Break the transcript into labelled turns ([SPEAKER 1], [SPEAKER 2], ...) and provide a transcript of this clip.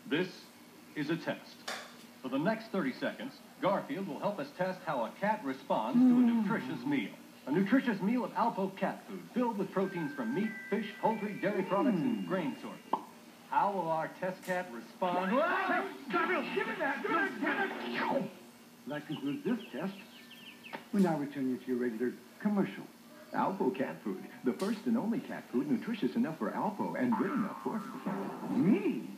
[SPEAKER 1] This is a test. For the next 30 seconds, Garfield will help us test how a cat responds to a nutritious meal. A nutritious meal of Alpo cat food, filled with proteins from meat, fish, poultry, dairy products, and grain sources. How will our test cat respond?
[SPEAKER 2] Garfield, give me that! Give it!
[SPEAKER 3] That concludes this test. We now return you to your regular commercial.
[SPEAKER 4] Alpo cat food, the first and only cat food nutritious enough for Alpo and good enough for...